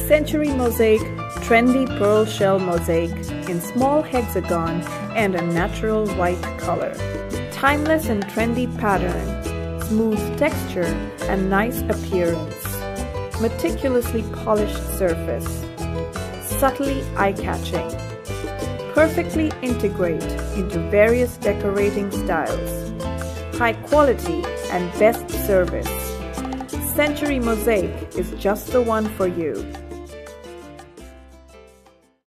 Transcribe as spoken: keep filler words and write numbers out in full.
Century Mosaic Trendy Pearl Shell Mosaic in small hexagon and a natural white color. Timeless and trendy pattern, smooth texture and nice appearance. Meticulously polished surface. Subtly eye-catching. Perfectly integrate into various decorating styles. High quality and best service. Century Mosaic is just the one for you.